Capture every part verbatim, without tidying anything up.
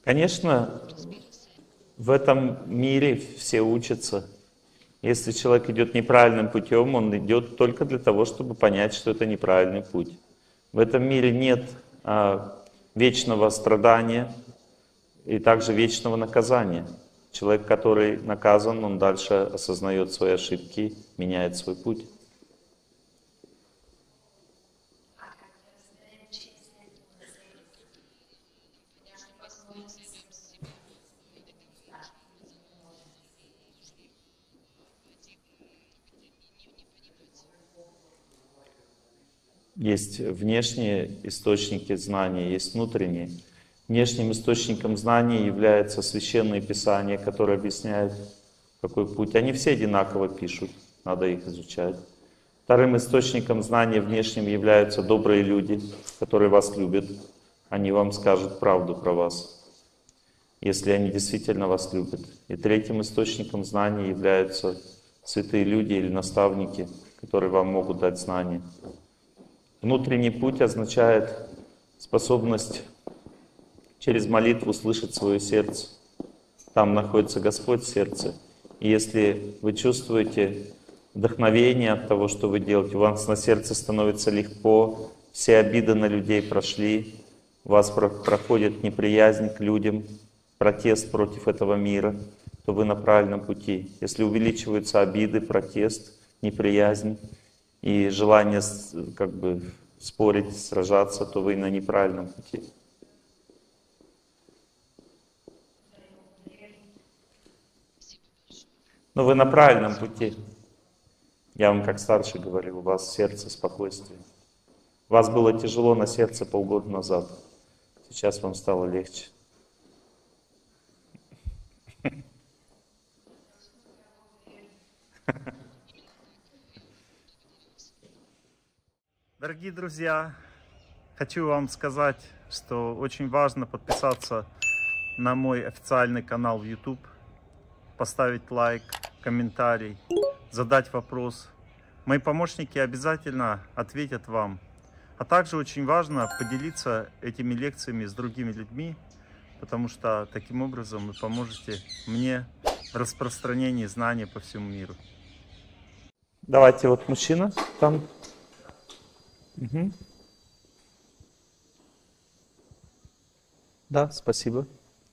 Конечно, в этом мире все учатся. Если человек идет неправильным путем, он идет только для того, чтобы понять, что это неправильный путь. В этом мире нет а, вечного страдания и также вечного наказания. Человек, который наказан, он дальше осознает свои ошибки, меняет свой путь. Есть внешние источники знаний, есть внутренние. Внешним источником знаний является Священное Писание, которое объясняет, какой путь. Они все одинаково пишут, надо их изучать. Вторым источником знания внешним являются добрые люди, которые вас любят. Они вам скажут правду про вас, если они действительно вас любят. И третьим источником знаний являются святые люди или наставники, которые вам могут дать знания. Внутренний путь означает способность через молитву слышать свое сердце. Там находится Господь в сердце. И если вы чувствуете вдохновение от того, что вы делаете, у вас на сердце становится легко, все обиды на людей прошли, у вас проходит неприязнь к людям, протест против этого мира, то вы на правильном пути. Если увеличиваются обиды, протест, неприязнь и желание как бы спорить, сражаться, то вы на неправильном пути. Но вы на правильном пути. Я вам как старший говорю, у вас в сердце спокойствие. У вас было тяжело на сердце полгода назад. Сейчас вам стало легче. Дорогие друзья, хочу вам сказать, что очень важно подписаться на мой официальный канал в YouTube, поставить лайк, комментарий, задать вопрос. Мои помощники обязательно ответят вам. А также очень важно поделиться этими лекциями с другими людьми, потому что таким образом вы поможете мне в распространении знаний по всему миру. Давайте, вот мужчина там. Угу. Да, спасибо.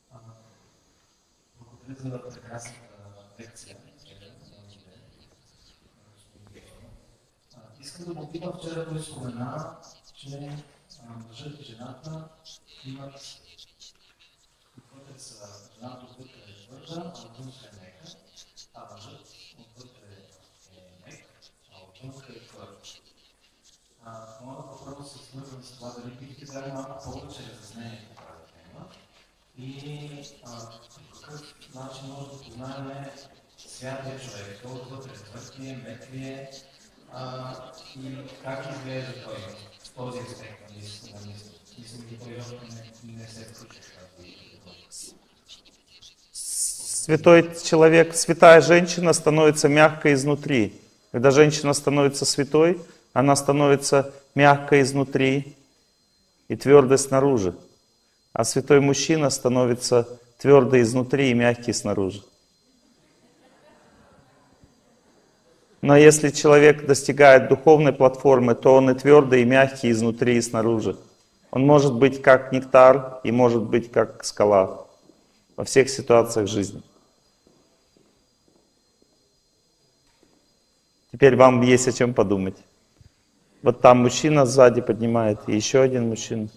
Благодаря за прекрасната лекция. Искам да попитам, вчера той спомена, че мъжът и жената имат вътре са, жената отвътре е твърда, а отвънка е мека, а мъжът отвътре е мек, а отвънка е твърд. Моят въпрос е свързан с това, дали бихте дали малко повече разяснение по тази тема и по какъв начин може да познаем святия човек, той отвътре твърд ли е, мек ли е, и как изглежда той в този аспект на мисъл. Мисля, че той не, не се включва. Святой человек, святая женщина становится мягкой изнутри. Когда женщина становится святой, она становится мягкой изнутри и твердой снаружи. А святой мужчина становится твердый изнутри и мягкий снаружи. Но если человек достигает духовной платформы, то он и твердый, и мягкий изнутри и снаружи. Он может быть как нектар и может быть как скала во всех ситуациях жизни. Теперь вам есть о чем подумать. Вот там мужчина сзади поднимает, и еще один мужчина.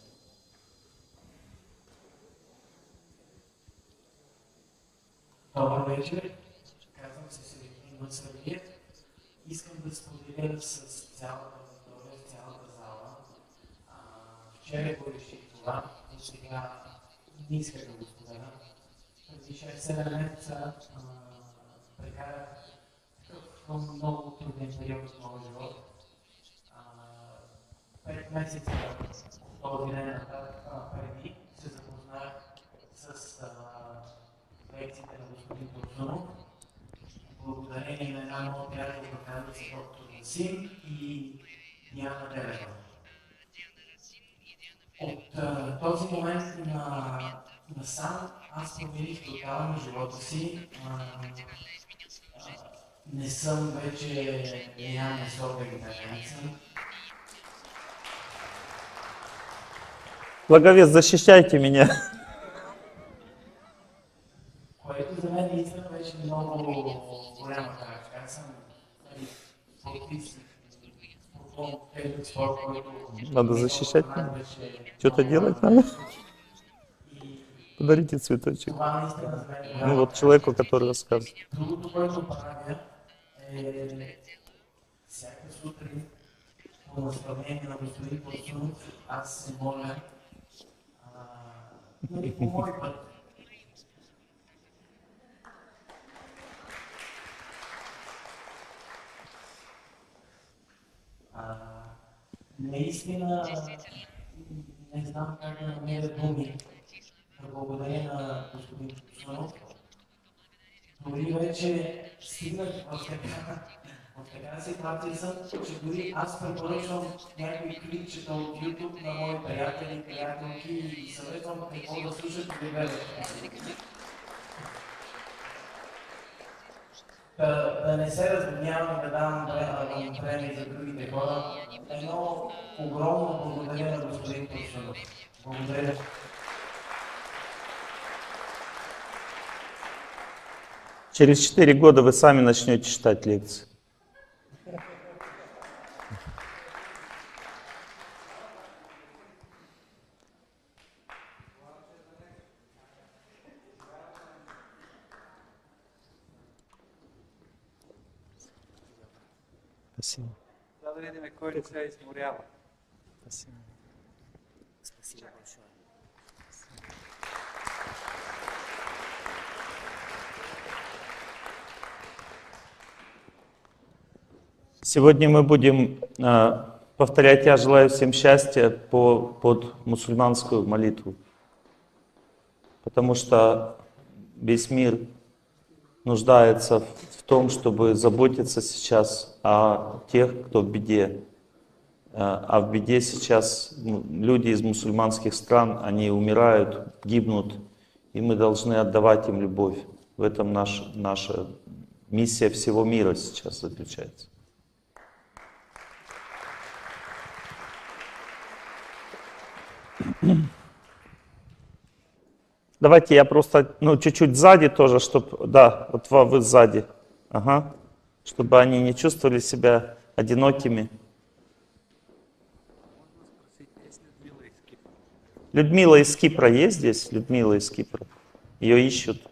Добър вечер. Казвам се Сергей Мъцъргиев. Искам да споделя с цялата аудитория, с цялата зала. Вчера го реших това, но сега не исках да го споделя. Преди шест-седем месеца прекарах такъв много труден период в моя живот. Пет месеца този ден нататък преди се запознах с лекциите на господин Турсунов. Благодарение на една моя приятелка, казва се доктор Насим и Диана Делева. От този момент на насам аз промених тотално живота си. А, а, не съм вече, нямам висока вегетарианца. Благовест, защищайте меня. Което за мен наистина беше много голяма крачка. Аз съм спортист, спорт, който... Надо защищать меня. Что-то делать надо. Подарите цветочек. Ну вот человеку, который рассказывает. Другото, което правя е всяка сутрин по наставление на господин Платунов, аз се моля нали по мой път. А, наистина не знам как да намеря думи да благодаря на господин Платунов. Дори вече стигнах в така, в така ситуация съм, че дори аз препоръчвам някои клипчета от YouTube на мои приятели, приятелки и съветвам какво да слушат и да гледат. Да, да не се разгонявам, да давам време за другите хора. Едно огромно благодаря на господин Платунов. Благодаря. Через четыре года вы сами начнете читать лекции. Спасибо. Да, да видим кой ли се изморява. Спасибо. Спасибо большое. Сегодня мы будем э, повторять «Я желаю всем счастья» по, под мусульманскую молитву. Потому что весь мир нуждается в том, чтобы заботиться сейчас о тех, кто в беде. А в беде сейчас люди из мусульманских стран, они умирают, гибнут, и мы должны отдавать им любовь. В этом наш, наша миссия всего мира сейчас заключается. Давайте я просто, ну, чуть-чуть сзади тоже, чтобы, да, вот вы сзади, ага, чтобы они не чувствовали себя одинокими. Людмила из Кипра есть здесь? Людмила из Кипра. Ее ищут.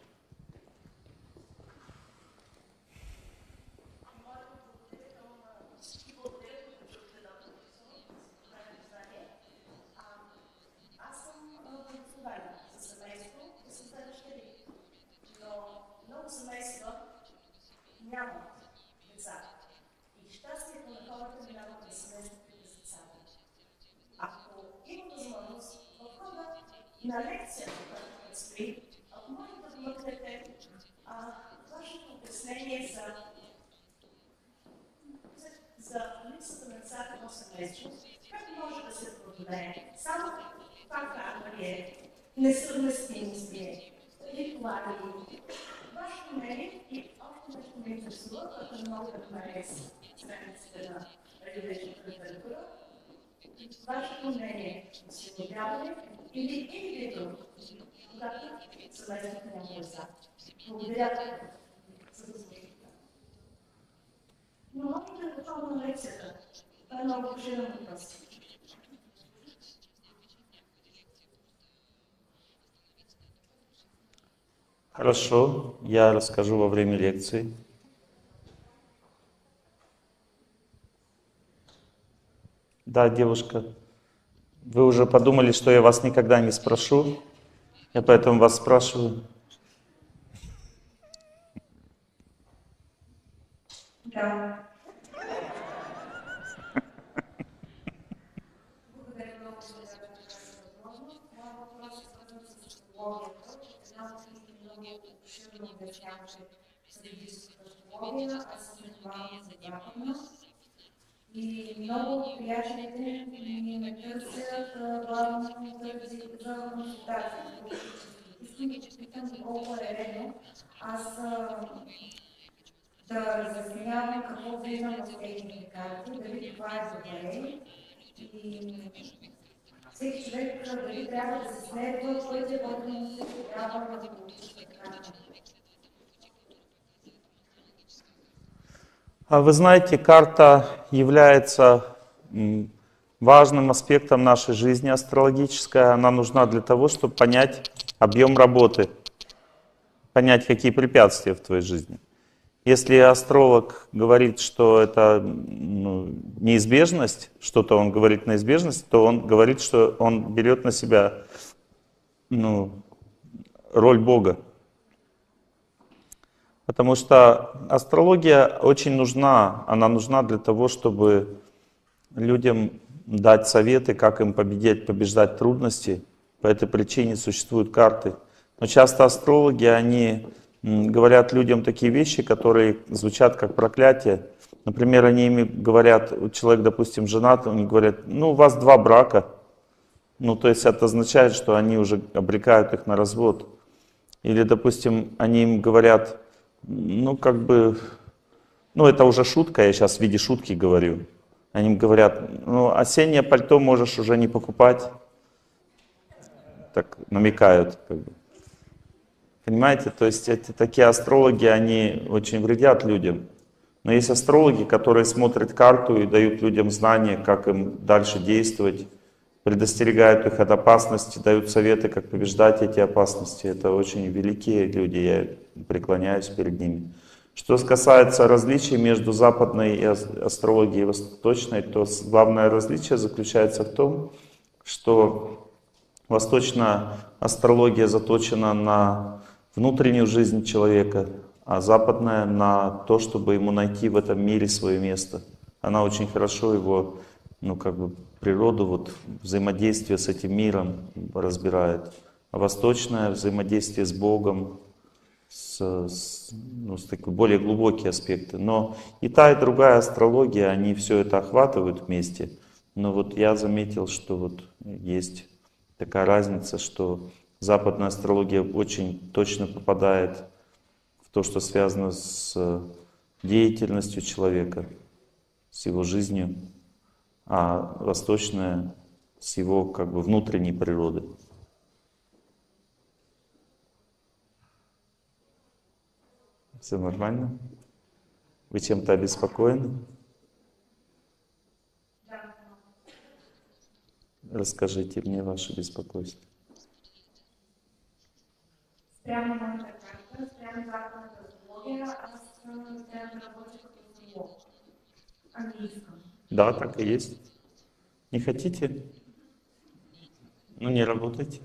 На лекцията, която предстои, може да вмъкнете вашето обяснение за, за, за липсата на децата в семейство, как може да се преодолее. Само това казва е несъвместимости, ритуали. Вашето мнение и още нещо ме интересува, ако не мога да намеря страниците на религиозната литература. Вашето мнение е освободяване или индивидуално, когато семейството няма деца. Благодаря за възможността. Но може да е готова на лекцията. Това е много важен въпрос. Хорошо, я расскажу во время лекции. Да, девушка, вы уже подумали, что я вас никогда не спрошу? Я поэтому вас спрашиваю. Да. Благодаря много за тази възможност. Моят въпрос е свързан с астрологията. Една от книгите много обширно обясняваше средизската астрология, аз съм занимавана за западна. И много приятелите ми ме търсят главно за консултация, искам да попитам колко е редно аз а, да разяснявам какво виждам в техните карти, дали това е добре и всеки човек дали трябва да се следва пътя, който му се трябва да получи карта. А вы знаете, карта является важным аспектом нашей жизни астрологической. Она нужна для того, чтобы понять объем работы, понять, какие препятствия в твоей жизни. Если астролог говорит, что это ну, неизбежность, что-то он говорит неизбежность, то он говорит, что он берет на себя ну, роль Бога. Потому что астрология очень нужна, она нужна для того, чтобы людям дать советы, как им победить, побеждать трудности. По этой причине существуют карты. Но часто астрологи, они говорят людям такие вещи, которые звучат как проклятие. Например, они ими говорят, человек, допустим, женат, они говорят, ну, у вас два брака. Ну, то есть это означает, что они уже обрекают их на развод. Или, допустим, они им говорят, ну, как бы, ну, это уже шутка, я сейчас в виде шутки говорю. Они им говорят, ну, осеннее пальто можешь уже не покупать. Так намекают, как бы. Понимаете, то есть эти такие астрологи, они очень вредят людям. Но есть астрологи, которые смотрят карту и дают людям знания, как им дальше действовать, предостерегают их от опасности, дают советы, как побеждать эти опасности. Это очень великие люди, я преклоняюсь перед ними. Что касается различий между западной астрологией и восточной, то главное различие заключается в том, что восточная астрология заточена на внутреннюю жизнь человека, а западная на то, чтобы ему найти в этом мире свое место. Она очень хорошо его, ну как бы природу, вот взаимодействие с этим миром разбирает. А восточное взаимодействие с Богом, с, с, ну, с такой более глубокие аспекты. Но и та, и другая астрология, они все это охватывают вместе. Но вот я заметил, что вот есть такая разница, что западная астрология очень точно попадает в то, что связано с деятельностью человека, с его жизнью, а восточная с его как бы внутренней природой. Все нормально? Вы чем-то обеспокоены? Расскажите мне ваше беспокойство. Спрямо моята карта, спрямо западната астрология, аз трябва да работя като астролог, а не искам. Да, так и есть. Не хотите? Ну не работайте.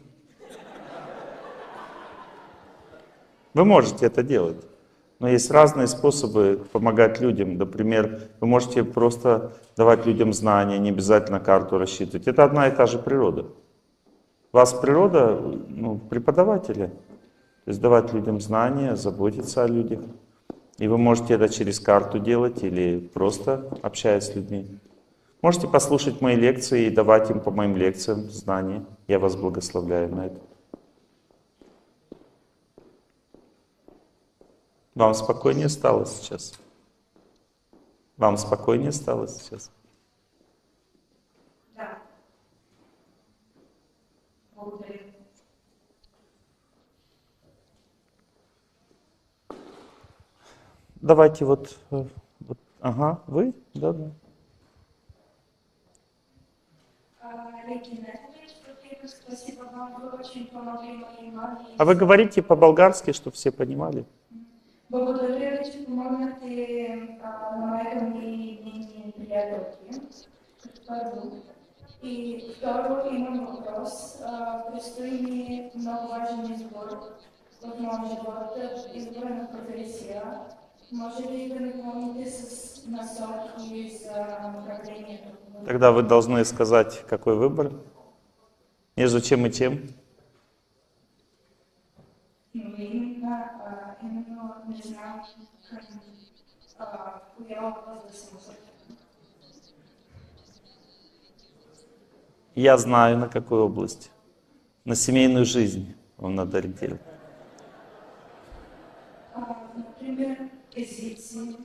Вы можете это делать. Но есть разные способы помогать людям. Например, вы можете просто давать людям знания, не обязательно карту рассчитывать. Это одна и та же природа. У вас природа ну, преподавателя. То есть давать людям знания, заботиться о людях. И вы можете это через карту делать или просто общаясь с людьми. Можете послушать мои лекции и давать им по моим лекциям знания. Я вас благословляю на это. Вам спокойнее стало сейчас? Вам спокойнее стало сейчас? Да. Благодаря. Давайте вот, вот. Ага, вы? Да, да. Спасибо вам, вы очень помогли моей маме. А вы говорите по-болгарски, чтобы все понимали? Благодаря ви, че помогнахте а, на майка ми и нейни приятелки. Първо. И второ, имам въпрос. А, предстои ми много важен избор в моя живот, избор на професия. Може ли да ми помогнете с насоки за направлението? Тогда вы должны сказать, какой выбор. Между чем и чем? Но именно, а, именно не знам а, коя област да се насоча. Я знаю, на какую область. На семейную жизнь. вам надо делать? А, например, позиции.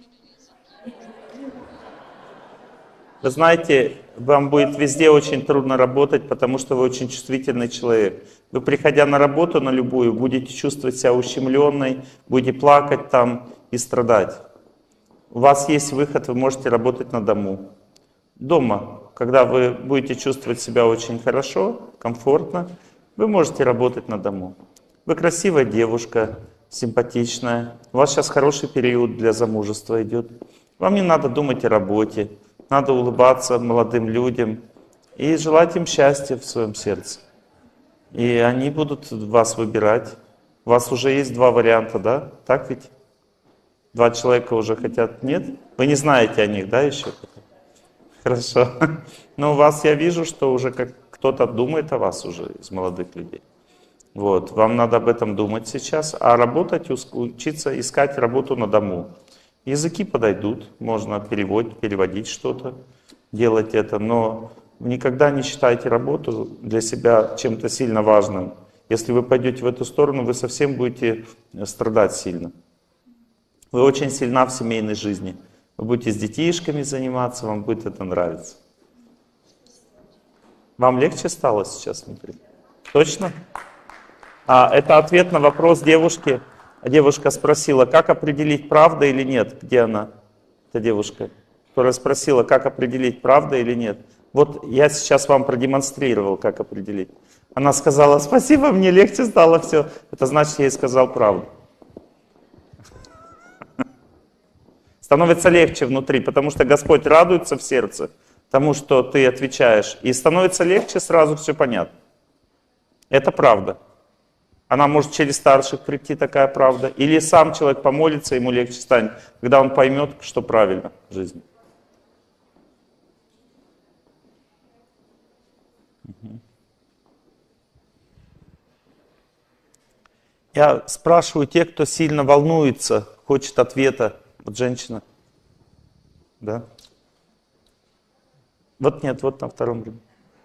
Вы знаете, вам будет везде очень трудно работать, потому что вы очень чувствительный человек. Вы, приходя на работу, на любую, будете чувствовать себя ущемленной, будете плакать там и страдать. У вас есть выход, вы можете работать на дому. Дома, когда вы будете чувствовать себя очень хорошо, комфортно, вы можете работать на дому. Вы красивая девушка, симпатичная. У вас сейчас хороший период для замужества идет. Вам не надо думать о работе. Надо улыбаться молодым людям и желать им счастья в своем сердце. И они будут вас выбирать. У вас уже есть два варианта, да? Так ведь? Два человека уже хотят? Нет? Вы не знаете о них, да, еще? Хорошо. Но у вас я вижу, что уже как кто-то думает о вас уже из молодых людей. Вот. Вам надо об этом думать сейчас, а работать, учиться искать работу на дому. Языки подойдут, можно переводить, переводить что-то, делать это, но никогда не считайте работу для себя чем-то сильно важным. Если вы пойдете в эту сторону, вы совсем будете страдать сильно. Вы очень сильна в семейной жизни. Вы будете с детишками заниматься, вам будет это нравиться. Вам легче стало сейчас внутри? Точно? А, это ответ на вопрос девушки. Девушка спросила, как определить, правда или нет. Где она, эта девушка, которая спросила, как определить, правда или нет. Вот я сейчас вам продемонстрировал, как определить. Она сказала, спасибо, мне легче стало все. Это значит, я ей сказал правду. Становится легче внутри, потому что Господь радуется в сердце тому, что ты отвечаешь. И становится легче, сразу все понятно. Это правда. Она может через старших прийти, такая правда. Или сам человек помолится, ему легче станет, когда он поймет, что правильно в жизни. Угу. Я спрашиваю тех, кто сильно волнуется, хочет ответа. Вот женщина. Да? Вот нет, вот на втором ряду.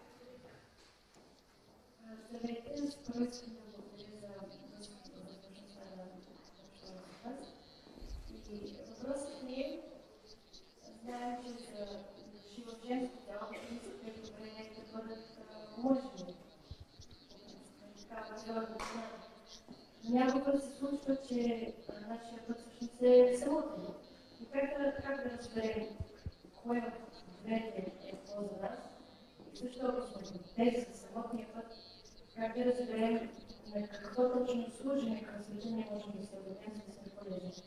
Меня вопрос чувство, че наши подсущности самотные. И как-то как разберем, кое вряд полза нас, и что тези самотния път, как да разберем, на какво точно служим и как служение можем да се отдадем, за да сме полезни.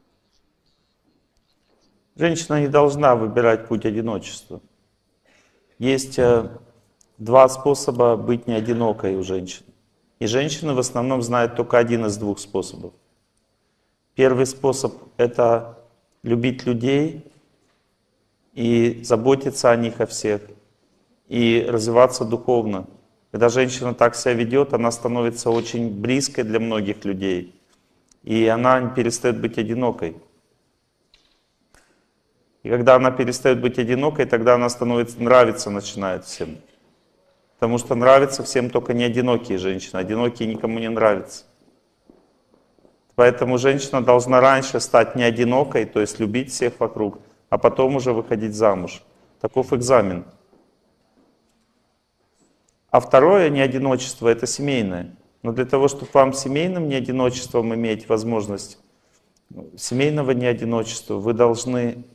Женщина не должна выбирать путь одиночества. Есть э, два способа быть не одинокой у женщин. И женщины в основном знают только один из двух способов. Первый способ — это любить людей и заботиться о них, о всех, и развиваться духовно. Когда женщина так себя ведет, она становится очень близкой для многих людей, и она перестает быть одинокой. И когда она перестает быть одинокой, тогда она становится, нравиться начинает всем. Потому что нравятся всем только не одинокие женщины. Одинокие никому не нравятся. Поэтому женщина должна раньше стать не одинокой, то есть любить всех вокруг, а потом уже выходить замуж. Таков экзамен. А второе неодиночество — это семейное. Но для того, чтобы вам семейным неодиночеством иметь возможность семейного неодиночества, вы должны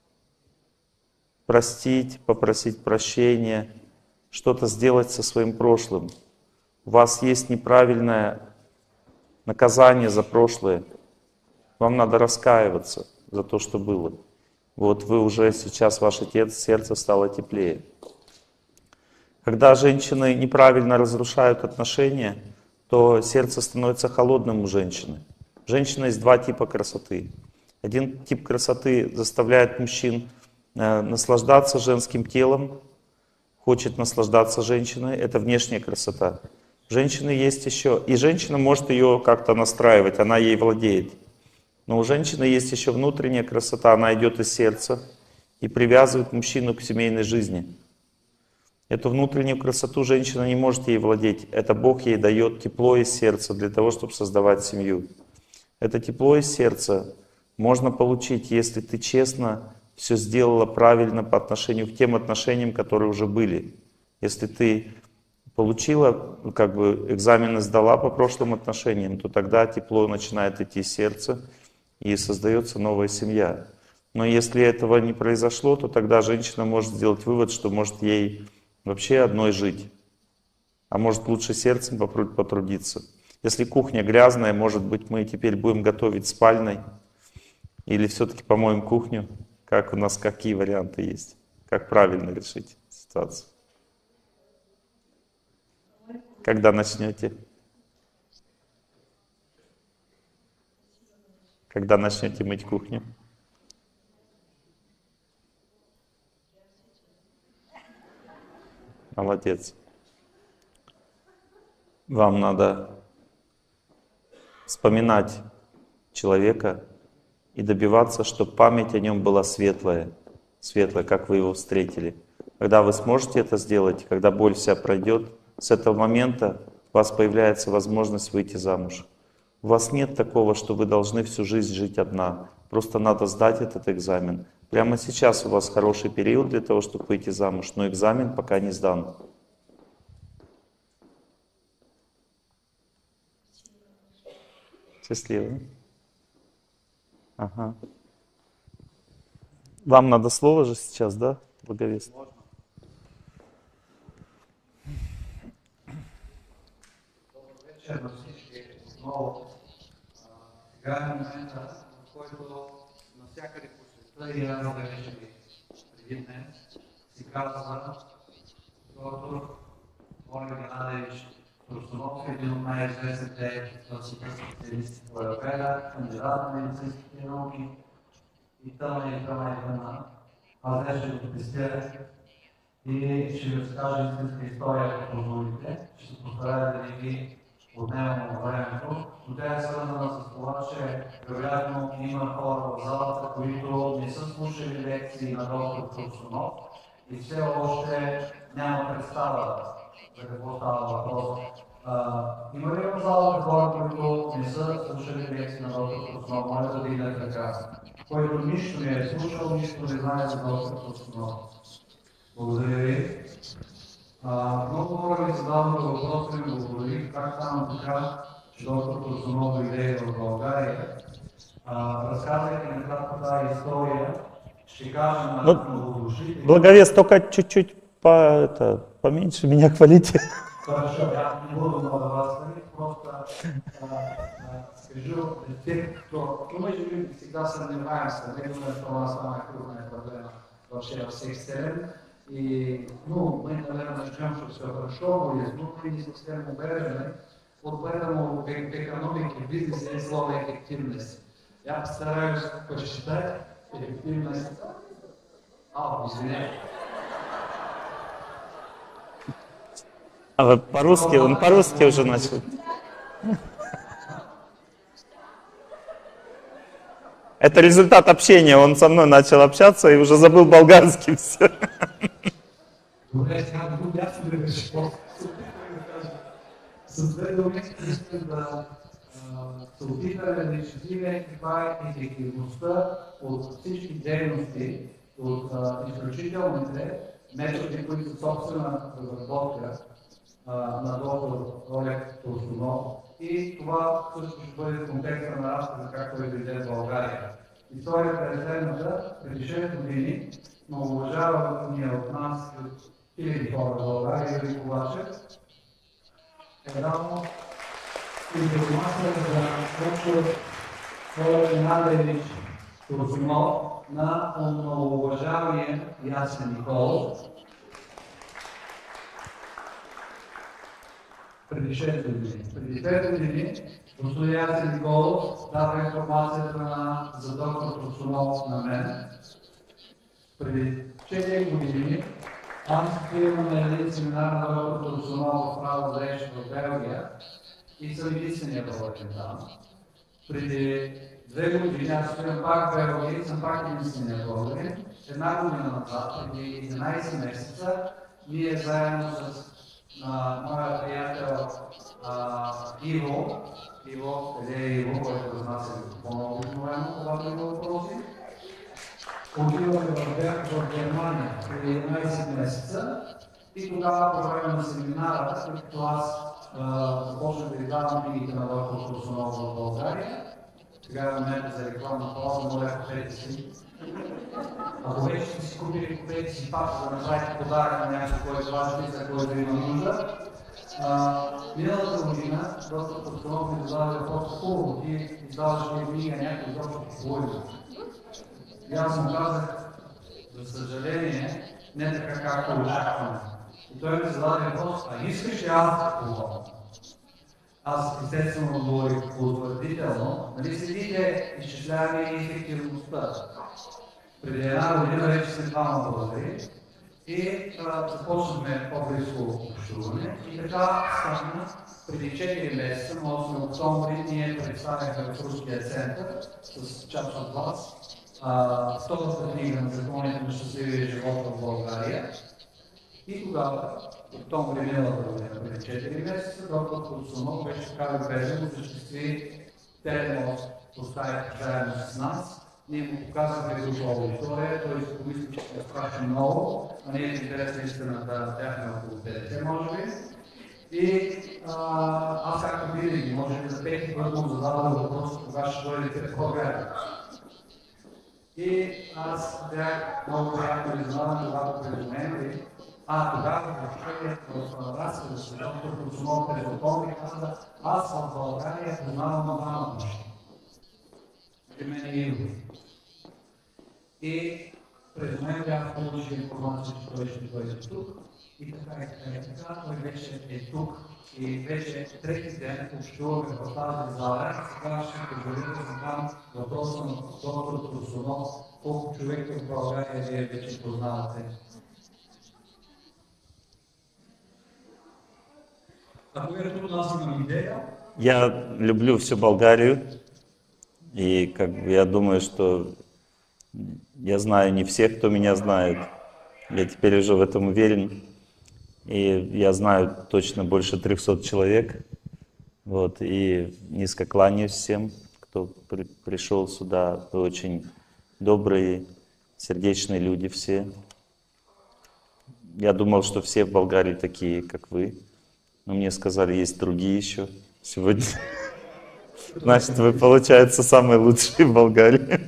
простить, попросить прощения, что-то сделать со своим прошлым. У вас есть неправильное наказание за прошлое. Вам надо раскаиваться за то, что было. Вот вы уже сейчас, ваше сердце стало теплее. Когда женщины неправильно разрушают отношения, то сердце становится холодным у женщины. У женщины есть два типа красоты. Один тип красоты заставляет мужчин э, наслаждаться женским телом, хочет наслаждаться женщиной, это внешняя красота. У женщины есть еще, и женщина может ее как-то настраивать, она ей владеет. Но у женщины есть еще внутренняя красота, она идет из сердца и привязывает мужчину к семейной жизни. Эту внутреннюю красоту женщина не может ей владеть. Это Бог ей дает тепло из сердца для того, чтобы создавать семью. Это тепло из сердца можно получить, если ты честно все сделала правильно по отношению к тем отношениям, которые уже были. Если ты получила, как бы экзамены сдала по прошлым отношениям, то тогда тепло начинает идти из сердца и создается новая семья. Но если этого не произошло, то тогда женщина может сделать вывод, что может ей вообще одной жить, а может лучше сердцем потрудиться. Если кухня грязная, может быть, мы теперь будем готовить спальной или все-таки помоем кухню? Как у нас, какие варианты есть? Как правильно решить ситуацию? Когда начнете? Когда начнете мыть кухню? Молодец. Вам надо вспоминать человека и добиваться, чтобы память о нем была светлая, светлая, как вы его встретили. Когда вы сможете это сделать, когда боль вся пройдет, с этого момента у вас появляется возможность выйти замуж. У вас нет такого, что вы должны всю жизнь жить одна. Просто надо сдать этот экзамен. Прямо сейчас у вас хороший период для того, чтобы выйти замуж, но экзамен пока не сдан. Счастливо. Ага. Вам надо слово же сейчас, да, благовестно? Добър вечер на всички отново. Сега е момента, в който навсякъде по света и аз вече ви преди днес си казва доктор Оля Геннадиевич Турсунов, един от най-известните специалисти по аюрведа, кандидат на медицинските науки и тъмна и тъмна и тъмна. Аз днес ще го тестирах и ще ви разкажа истинска история, ако позволите. Ще се постарая да не ви отнемам времето, но тя е свързана с това, че вероятно има хора в залата, които не са слушали лекции на доктор Турсунов и все още няма представа за какво става въпрос. Има ли в залата хора, които не са слушали лекции на доктор Турсунов? Моля да дигнат ръка. Който нищо не е слушал, нищо не знае за доктор Турсунов. Благодаря ви. А, много хора ми задаваха въпроса и ми благодарих как стана така, че доктор Турсунов дойде в България. Разказвайки накратко тази история, ще кажа на новодушите. Благовест, только чуть-чуть по, это, поменьше меня хвалите. Хорошо, аз не буду много да вас хвалить, просто скажу, те, кто имаше ли всегда съмневаемся, не думаю, что у нас самая крупная проблема вообще во всех вселенных. И, ну, мы, наверное, ждем, что все хорошо будет, но мы не совсем уверены. Вот поэтому в экономике, в бизнесе есть слово эффективность. Я постараюсь посчитать эффективность. А, извиняюсь. А вы по-русски, он по-русски уже начал. Это результат общения, он со мной начал общаться и уже забыл болгарский все. Добре, сега да го ясно да беше по-скоро. С две думи искам да се опитаме да изчислиме каква е ефективността от всички дейности, от изключителните методи, които са собствена разработка на доктор Олег Турсунов. И това също ще бъде в контекста на разказа, как той дойде в България. Историята е следната: преди шест години многоуважавания от нас и от хиляди хора в България, Юрий Ковачев, е дал информация за доктор Оля Геннадиевич Турсунов на многоуважавания Ясен Николов. Преди шест години. Преди пет години господин Ясен Николов дава информацията на, за доктор Турсунов на мен. Преди четири години аз отивам на един семинар на доктор Турсунов в право за речи в Белгия и съм единствения българин там. Преди две години аз отивам пак в Белгия и съм пак единствения българин. Една година назад, преди единайсет месеца, ние заедно с а, моя приятел а, Иво, Иво, къде е Иво, който разнася по-много обикновено, когато има въпроси, отиваме в Бях в Германия преди единайсет месеца и тогава по време на семинара, тъй като аз започнах да издавам книгите на доктор Турсунов в България, сега е момента за рекламна пауза, моля купете си. Ако вече сте си купили, купете си папа да направите подарък на някой, който вас мисля, който има нужда. Миналата година доктор Турсунов ми зададе въпрос: хубаво, ти издаваш ли книга някой доктор Турсунов? И аз му казах, за съжаление, не така както очакваме. И той ми зададе въпрос: а искаш ли аз да говоря? Аз естествено отговорих утвърдително. Нали следите изчисляване и ефективността? Преди една година вече сме двама българи и а, започнахме по-близко общуване. И така стана преди четири месеца, на осми октомври, ние представяхме в Руския център с част от вас втората книга на законите на щастливия живот в България. И тогава, октомври миналата година, преди четири месеца, доктор Турсунов беше така любезен да осъществи телемост, поставих заедно с нас. Ние му показахме друга история, той си помисли, че се страшно много, а не е интересна истината, бяхме около петдесет, може би. И а, аз както винаги, може би за пети път му задавам въпрос, кога ще дойдете в България. И аз бях много приятно изненадан, когато през ноември, а тогава в разказа с доктор Турсунов през октомври каза: аз в България познавам двама души. При мен е Иво. И през ноември аз получих информация, че той ще дойде тук. И така и така и така, той вече е тук. И вече трети ден общуваме в тази зала. Сега ще позволя да задам въпроса на доктор Турсунов: колко човека в България вие вече познавате? Ако е трудно, аз имам идея. Я люблю всю Болгарию, и как бы я думаю, что я знаю не всех, кто меня знает. Я теперь уже в этом уверен. И я знаю точно больше трехсот человек. Вот, и низко кланяюсь всем, кто при, пришел сюда. Вы очень добрые, сердечные люди все. Я думал, что все в Болгарии такие, как вы. Но мне сказали, есть другие еще сегодня. Значит, вы, получается, самые лучшие в Болгарии.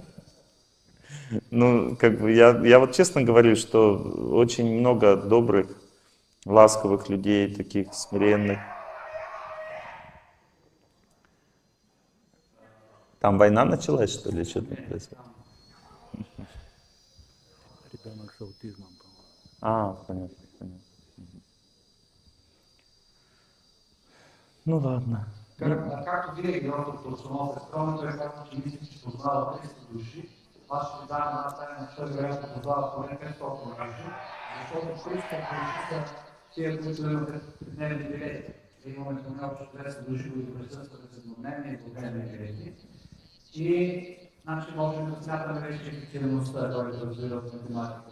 Ну, как бы я, я вот честно говорю, что очень много добрых, ласковых людей, таких смиренных. Там война началась, что ли, что-то происходит? Ребенок с аутизмом, по-моему. А, понятно, понятно. Ну ладно. Как, както винаги доктор Турсунов е скромен, той казва, че мисли, че познава триста души. Аз ще дам една тайна, че той вероятно познава поне петстотин души, защото триста души са тия, които имат дневни билети. Имаме поне общо двеста души, които присъстват с еднодневни и двудневни билети. И значи можем да смятаме вече ефективността, който разбира от математиката.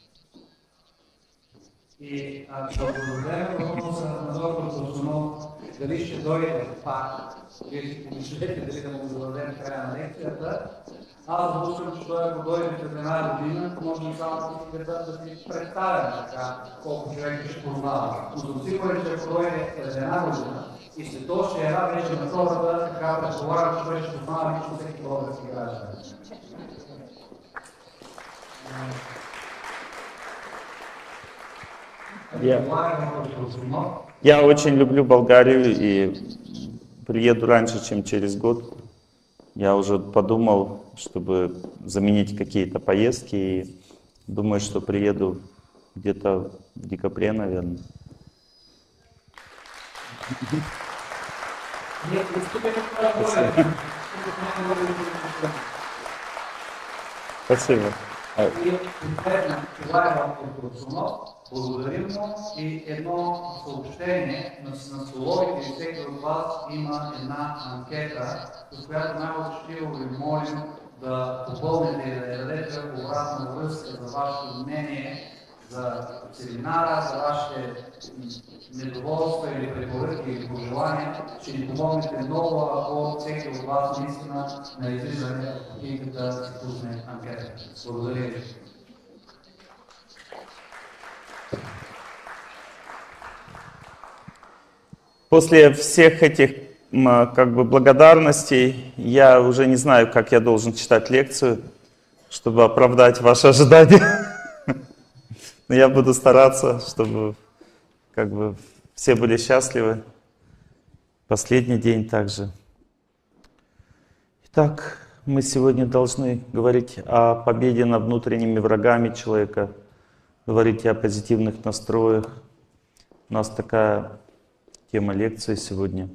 И ако благодарим въпроса на доктор Турсунов, дали ще дойде пак, вие си помислете дали да му зададем края на лекцията, аз допускам, че той, ако дойде през една година, можем само да си представим така колко човек ще познава. Но съм сигурен, че ако дойде през една година и след още една вече на хората, така предполагам, че той ще познава лично всеки български граждан. Я, я очень люблю Болгарию и приеду раньше, чем через год. Я уже подумал, чтобы заменить какие-то поездки, и думаю, что приеду где-то в декабре, наверное. Спасибо. Благодарим му и едно съобщение на столовите и всеки от вас има една анкета, с която най-учтиво ви молим да попълните и да дадете обратна връзка за вашето мнение за семинара, за вашите недоволства или препоръки или пожелания. Ще ни помогнете много, ако всеки от вас наистина на излизане от кутийката си пусне анкета. Благодаря ви. После всех этих как бы благодарностей я уже не знаю, как я должен читать лекцию, чтобы оправдать ваши ожидания. Но я буду стараться, чтобы как бы все были счастливы. Последний день также. Итак, мы сегодня должны говорить о победе над внутренними врагами человека, говорить о позитивных настроях. У нас такая тема лекции сегодня.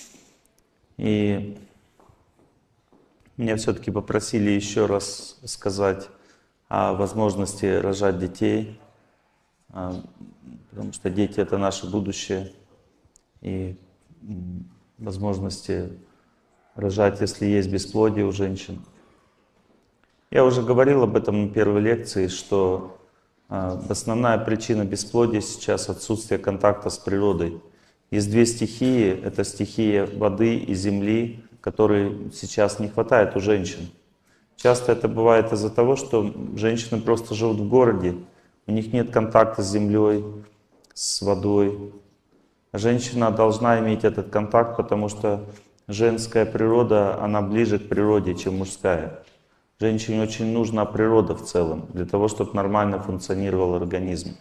И меня все-таки попросили еще раз сказать о возможности рожать детей, потому что дети — это наше будущее, и возможности рожать, если есть бесплодие у женщин. Я уже говорил об этом на первой лекции, что основная причина бесплодия сейчас — отсутствие контакта с природой. Есть две стихии, это стихия воды и земли, которой сейчас не хватает у женщин. Часто это бывает из-за того, что женщины просто живут в городе, у них нет контакта с землей, с водой. Женщина должна иметь этот контакт, потому что женская природа, она ближе к природе, чем мужская. Женщине очень нужна природа в целом, для того, чтобы нормально функционировал организм.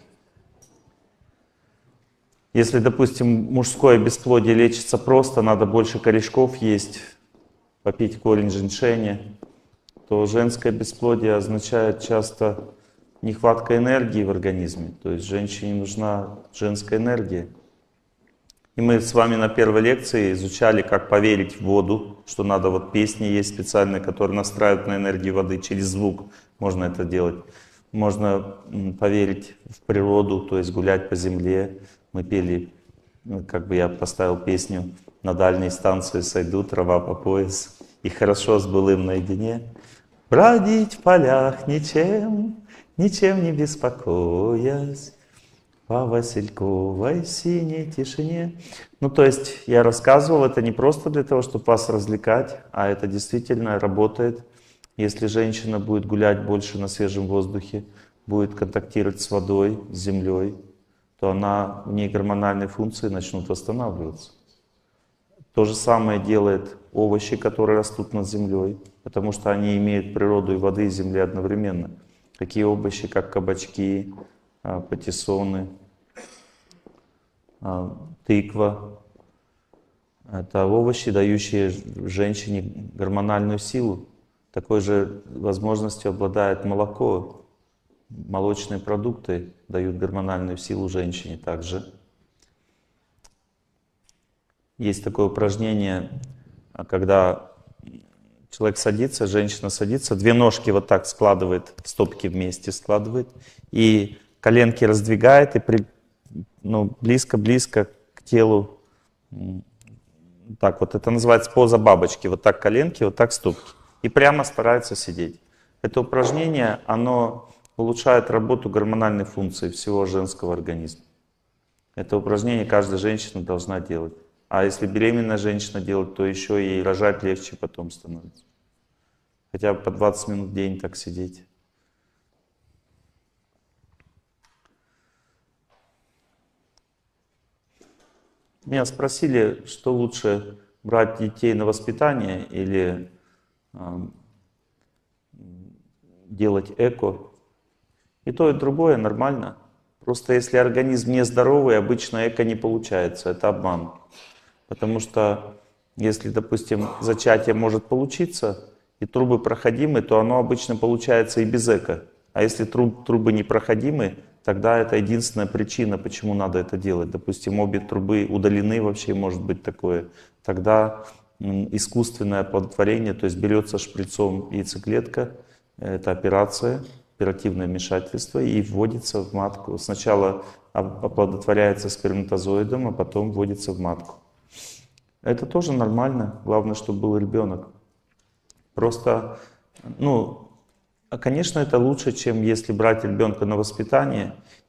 Если, допустим, мужское бесплодие лечится просто, надо больше корешков есть, попить корень женьшеня, то женское бесплодие означает часто нехватка энергии в организме. То есть женщине нужна женская энергия. И мы с вами на первой лекции изучали, как поверить в воду, что надо, вот песни есть специальные, которые настраивают на энергию воды, через звук можно это делать. Можно поверить в природу, то есть гулять по земле. Мы пели, как бы я поставил песню «На дальней станции сойду, трава по пояс, и хорошо с былым наедине. Бродить в полях ничем, ничем не беспокоясь, по васильковой синей тишине». Ну, то есть я рассказывал, это не просто для того, чтобы вас развлекать, а это действительно работает. Если женщина будет гулять больше на свежем воздухе, будет контактировать с водой, с землей, то она, в ней гормональные функции начнут восстанавливаться. То же самое делает овощи, которые растут над землей, потому что они имеют природу и воды, и земли одновременно. Такие овощи, как кабачки, патиссоны, тыква. Это овощи, дающие женщине гормональную силу. Такой же возможностью обладает молоко. Молочные продукты дают гормональную силу женщине также. Есть такое упражнение, когда человек садится, женщина садится, две ножки вот так складывает, стопки вместе складывает, и коленки раздвигает, и при, ну, близко-близко к телу. Так вот, это называется поза бабочки. Вот так коленки, вот так стопки. И прямо старается сидеть. Это упражнение, оно улучшает работу гормональной функции всего женского организма. Это упражнение каждая женщина должна делать. А если беременная женщина делает, то еще и рожать легче потом становится. Хотя бы по двадцать минут в день так сидеть. Меня спросили, что лучше, брать детей на воспитание или э, делать эко. И то, и другое нормально. Просто если организм нездоровый, обычно эко не получается. Это обман. Потому что если, допустим, зачатие может получиться, и трубы проходимы, то оно обычно получается и без эко. А если труб, трубы непроходимы, тогда это единственная причина, почему надо это делать. Допустим, обе трубы удалены, вообще может быть такое. Тогда искусственное оплодотворение, то есть берется шприцом яйцеклетка, это операция, оперативное вмешательство, и вводится в матку. Сначала оплодотворяется сперматозоидом, а потом вводится в матку. Это тоже нормально, главное, чтобы был ребенок. Просто, ну, конечно, это лучше, чем если брать ребенка на воспитание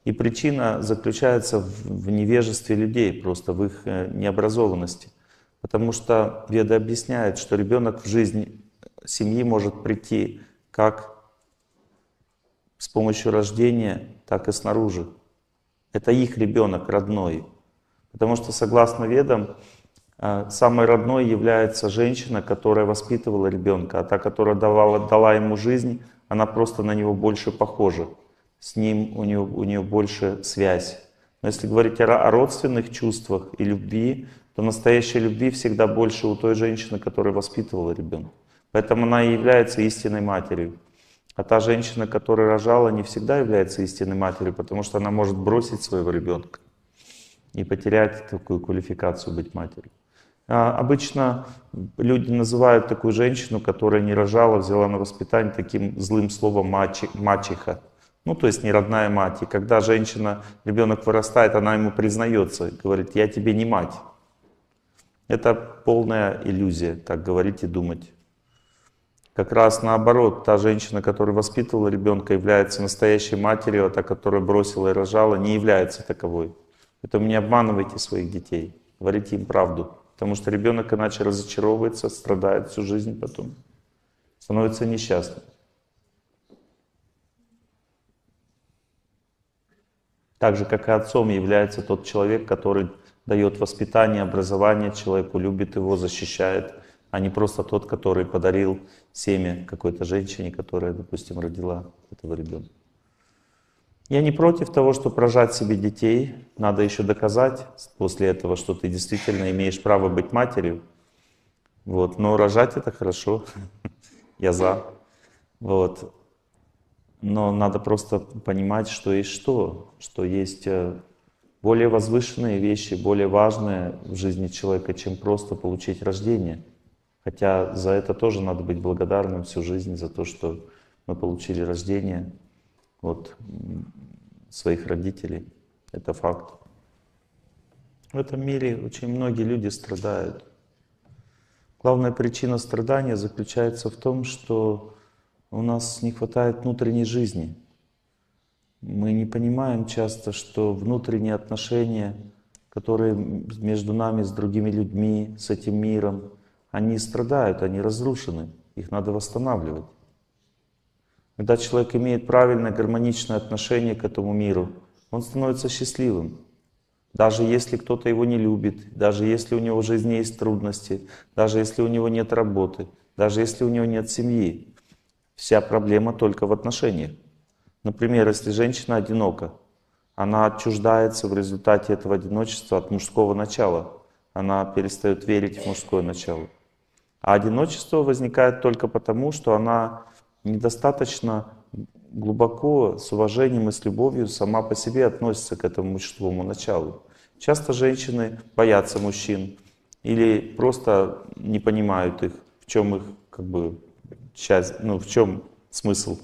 И причина заключается в, в невежестве людей, просто в их э, необразованности. Потому что Веды объясняют, что ребенок в жизнь семьи может прийти как с помощью рождения, так и снаружи. Это их ребенок родной. Потому что, согласно Ведам, самой родной является женщина, которая воспитывала ребенка, а та, которая давала, дала ему жизнь, она просто на него больше похожа. С ним у нее, у нее больше связь. Но если говорить о, о родственных чувствах и любви, то настоящей любви всегда больше у той женщины, которая воспитывала ребенка. Поэтому она и является истинной матерью. А та женщина, которая рожала, не всегда является истинной матерью, потому что она может бросить своего ребенка и потерять такую квалификацию быть матерью. А обычно люди называют такую женщину, которая не рожала, взяла на воспитание, таким злым словом мачи, мачеха. Ну, то есть не родная мать. И когда женщина, ребенок вырастает, она ему признается, говорит: я тебе не мать. Это полная иллюзия, так говорить и думать. Как раз наоборот, та женщина, которая воспитывала ребенка, является настоящей матерью, а та, которая бросила и рожала, не является таковой. Поэтому не обманывайте своих детей, говорите им правду. Потому что ребенок иначе разочаровывается, страдает всю жизнь потом, становится несчастным. Так же, как и отцом является тот человек, который дает воспитание, образование человеку, любит его, защищает, а не просто тот, который подарил семя какой-то женщине, которая, допустим, родила этого ребенка. Я не против того, чтобы рожать себе детей. Надо еще доказать после этого, что ты действительно имеешь право быть матерью. Вот. Но рожать — это хорошо. Я за. Вот. Но надо просто понимать, что есть что. Что есть более возвышенные вещи, более важные в жизни человека, чем просто получить рождение. Хотя за это тоже надо быть благодарным всю жизнь, за то, что мы получили рождение от своих родителей. Это факт. В этом мире очень многие люди страдают. Главная причина страдания заключается в том, что у нас не хватает внутренней жизни. Мы не понимаем часто, что внутренние отношения, которые между нами, с другими людьми, с этим миром, они страдают, они разрушены, их надо восстанавливать. Когда человек имеет правильное, гармоничное отношение к этому миру, он становится счастливым. Даже если кто-то его не любит, даже если у него в жизни есть трудности, даже если у него нет работы, даже если у него нет семьи. Вся проблема только в отношениях. Например, если женщина одинока, она отчуждается в результате этого одиночества от мужского начала. Она перестает верить в мужское начало. А одиночество возникает только потому, что она недостаточно глубоко, с уважением и с любовью сама по себе относится к этому мужскому началу. Часто женщины боятся мужчин или просто не понимают их, в чем их, как бы, часть, ну, в чем смысл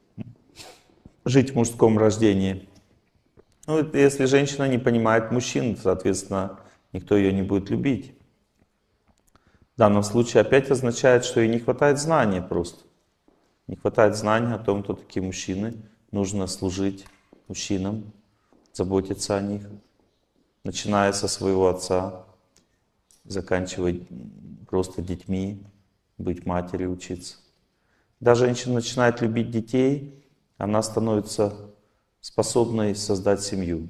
жить в мужском рождении. Ну, если женщина не понимает мужчин, соответственно, никто ее не будет любить. В данном случае опять означает, что ей не хватает знания просто. Не хватает знаний о том, кто такие мужчины. Нужно служить мужчинам, заботиться о них, начиная со своего отца, заканчивая просто детьми, быть матерью, учиться. Когда женщина начинает любить детей, она становится способной создать семью.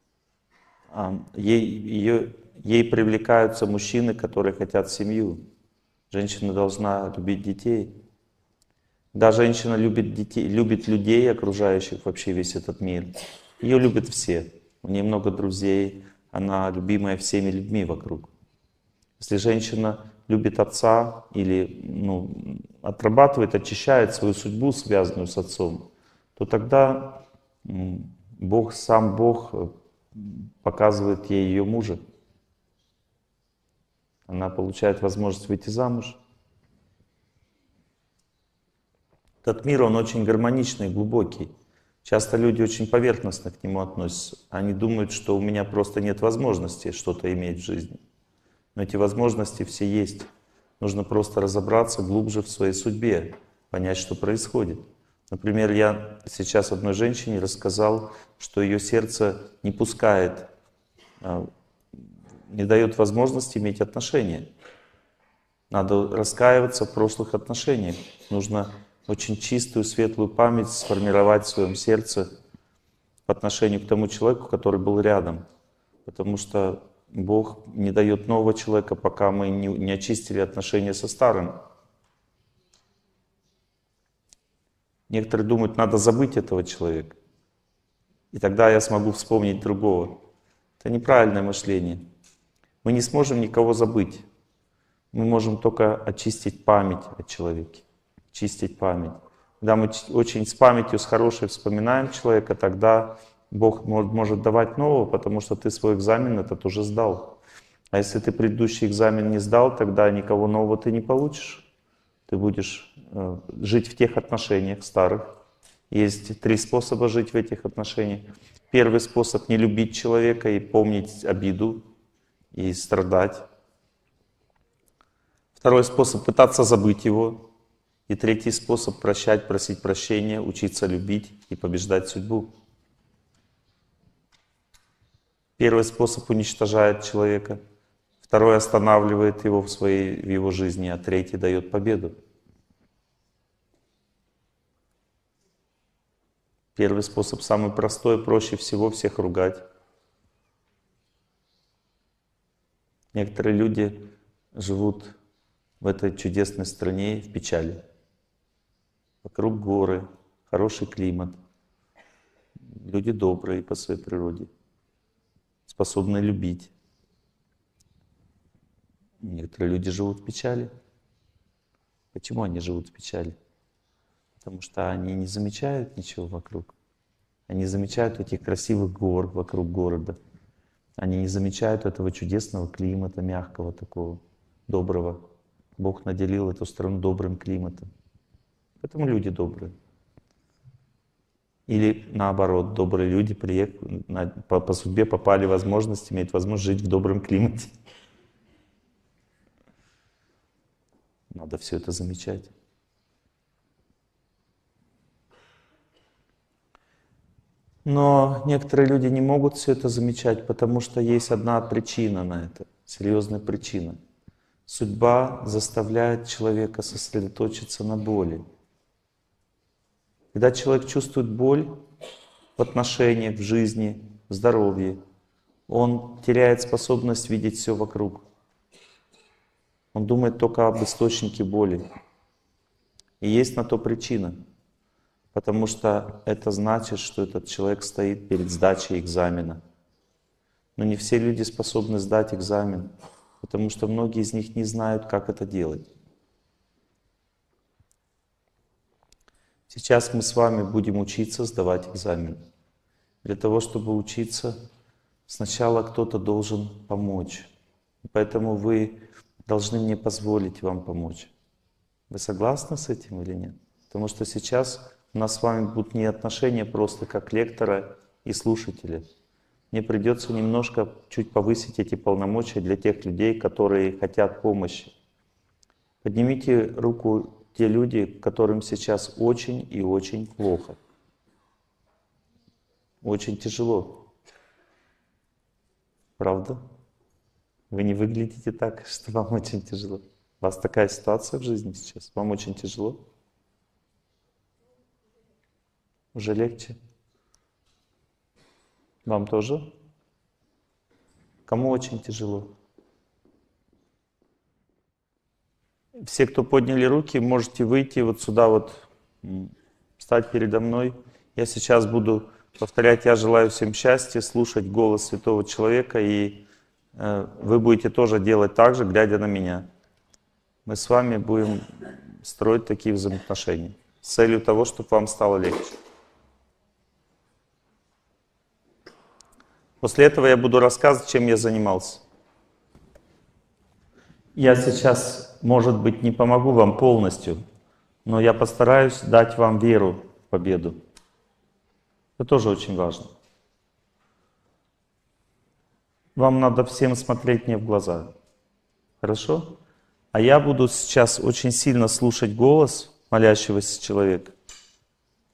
Ей, ее, ей привлекаются мужчины, которые хотят семью. Женщина должна любить детей. Когда женщина любит детей, любит людей, окружающих вообще весь этот мир, ее любят все. У нее много друзей, она любимая всеми людьми вокруг. Если женщина любит отца или ну, отрабатывает, очищает свою судьбу, связанную с отцом, то тогда Бог, сам Бог показывает ей ее мужа. Она получает возможность выйти замуж. Этот мир, он очень гармоничный, глубокий. Часто люди очень поверхностно к нему относятся. Они думают, что у меня просто нет возможности что-то иметь в жизни. Но эти возможности все есть. Нужно просто разобраться глубже в своей судьбе, понять, что происходит. Например, я сейчас одной женщине рассказал, что ее сердце не пускает, не дает возможности иметь отношения. Надо раскаиваться в прошлых отношениях. Нужно очень чистую, светлую память сформировать в своем сердце по отношению к тому человеку, который был рядом. Потому что Бог не дает нового человека, пока мы не, не очистили отношения со старым. Некоторые думают, надо забыть этого человека, и тогда я смогу вспомнить другого. Это неправильное мышление. Мы не сможем никого забыть. Мы можем только очистить память о человеке. Чистить память. Когда мы очень с памятью, с хорошей вспоминаем человека, тогда Бог может давать нового, потому что ты свой экзамен этот уже сдал. А если ты предыдущий экзамен не сдал, тогда никого нового ты не получишь. Ты будешь э, жить в тех отношениях старых. Есть три способа жить в этих отношениях. Первый способ — не любить человека и помнить обиду, и страдать. Второй способ — пытаться забыть его. И третий способ — прощать, просить прощения, учиться любить и побеждать судьбу. Первый способ уничтожает человека. Второй останавливает его в, своей, в его жизни, а третий дает победу. Первый способ самый простой, проще всего всех ругать. Некоторые люди живут в этой чудесной стране в печали. Вокруг горы, хороший климат. Люди добрые по своей природе, способны любить. Некоторые люди живут в печали. Почему они живут в печали? Потому что они не замечают ничего вокруг. Они не замечают этих красивых гор вокруг города. Они не замечают этого чудесного климата, мягкого такого, доброго. Бог наделил эту страну добрым климатом. Поэтому люди добрые. Или наоборот, добрые люди приехали, по, по судьбе попали в возможность, имеют возможность жить в добром климате. Надо все это замечать. Но некоторые люди не могут все это замечать, потому что есть одна причина на это, серьезная причина. Судьба заставляет человека сосредоточиться на боли. Когда человек чувствует боль в отношениях, в жизни, в здоровье, он теряет способность видеть все вокруг. Он думает только об источнике боли. И есть на то причина. Потому что это значит, что этот человек стоит перед сдачей экзамена. Но не все люди способны сдать экзамен, потому что многие из них не знают, как это делать. Сейчас мы с вами будем учиться сдавать экзамен. Для того, чтобы учиться, сначала кто-то должен помочь. Поэтому вы должны мне позволить вам помочь. Вы согласны с этим или нет? Потому что сейчас у нас с вами будут не отношения просто как лектора и слушателя. Мне придется немножко чуть повысить эти полномочия для тех людей, которые хотят помощи. Поднимите руку те люди, которым сейчас очень и очень плохо. Очень тяжело. Правда? Вы не выглядите так, что вам очень тяжело. У вас такая ситуация в жизни сейчас? Вам очень тяжело? Уже легче? Вам тоже? Кому очень тяжело? Все, кто подняли руки, можете выйти вот сюда вот, встать передо мной. Я сейчас буду повторять «Я желаю всем счастья», слушать голос святого человека, и э, вы будете тоже делать так же, глядя на меня. Мы с вами будем строить такие взаимоотношения с целью того, чтобы вам стало легче. После этого я буду рассказывать, чем я занимался. Я сейчас, может быть, не помогу вам полностью, но я постараюсь дать вам веру в победу. Это тоже очень важно. Вам надо всем смотреть мне в глаза. Хорошо? А я буду сейчас очень сильно слушать голос молящегося человека.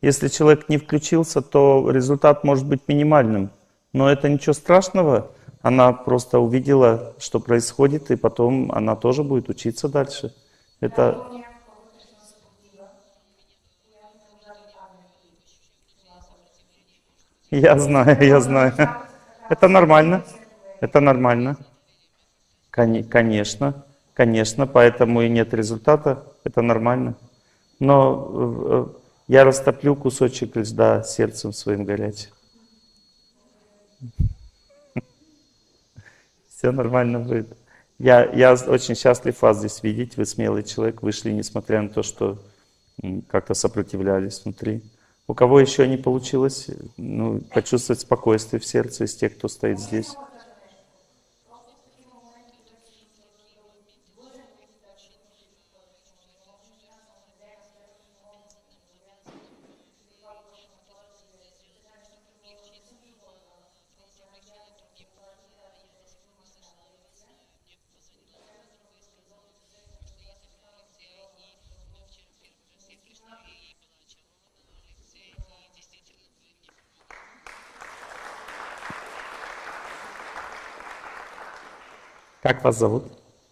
Если человек не включился, то результат может быть минимальным. Но это ничего страшного. Она просто увидела, что происходит, и потом она тоже будет учиться дальше. Это... Я знаю, я знаю. Это нормально. Это нормально. Конечно, конечно, поэтому и нет результата. Это нормально. Но я растоплю кусочек льда сердцем своим горячим. Все нормально будет. Я, я очень счастлив вас здесь видеть. Вы смелый человек, вышли, несмотря на то, что как-то сопротивлялись внутри. У кого еще не получилось, ну, почувствовать спокойствие в сердце из тех, кто стоит здесь? Как вас зовут?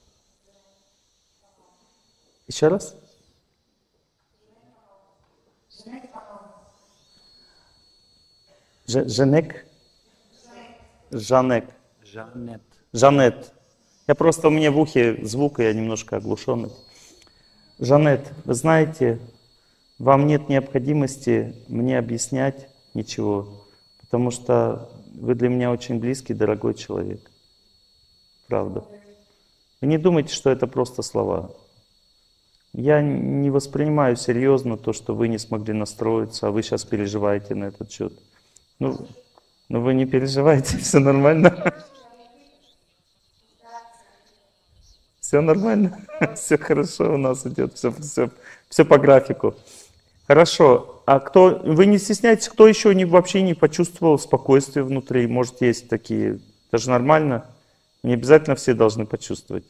Еще раз? Ж- Женек? Жанек. Жанет. Жанет. Я просто, у меня в ухе звук, и я немножко оглушенный. Жанет, вы знаете, вам нет необходимости мне объяснять ничего, потому что вы для меня очень близкий, дорогой человек. Правда. Вы не думайте, что это просто слова. Я не воспринимаю серьезно то, что вы не смогли настроиться, а вы сейчас переживаете на этот счет. Ну, ну вы не переживайте, все нормально. Все нормально, все хорошо у нас идет, все, все, все по графику. Хорошо. А кто, вы не стесняйтесь, кто еще не, вообще не почувствовал спокойствие внутри? Может, есть такие, это же нормально. Не обязательно все должны почувствовать.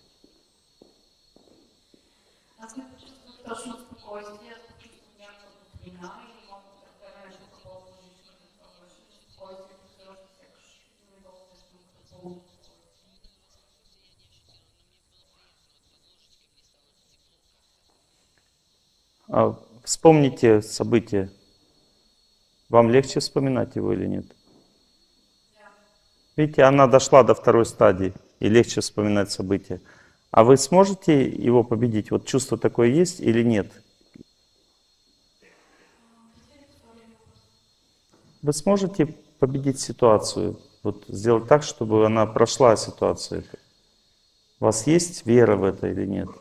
А вспомните событие. Вам легче вспоминать его или нет? Видите, она дошла до второй стадии, и легче вспоминать события. А вы сможете его победить? Вот чувство такое есть или нет? Вы сможете победить ситуацию? Вот сделать так, чтобы она прошла ситуацию. У вас есть вера в это или нет?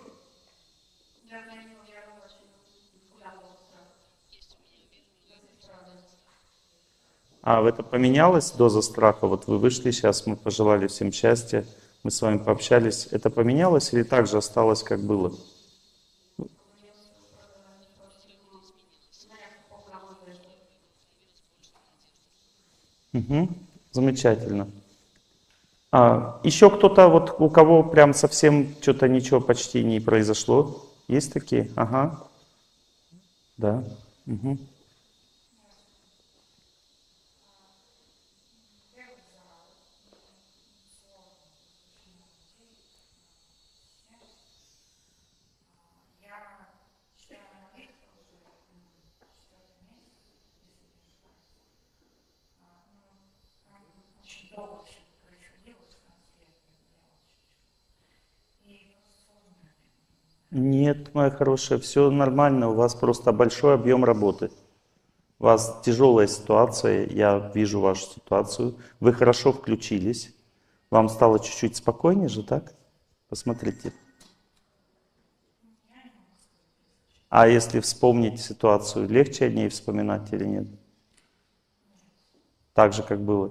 А это поменялось, доза страха? Вот вы вышли, сейчас мы пожелали всем счастья, мы с вами пообщались. Это поменялось или так же осталось, как было? Угу, замечательно. А, еще кто-то, вот у кого прям совсем что-то ничего почти не произошло? Есть такие? Ага. Да. Угу. Нет, моя хорошая, все нормально, у вас просто большой объем работы. У вас тяжелая ситуация, я вижу вашу ситуацию. Вы хорошо включились, вам стало чуть-чуть спокойнее же, так? Посмотрите. А если вспомнить ситуацию, легче о ней вспоминать или нет? Так же, как было.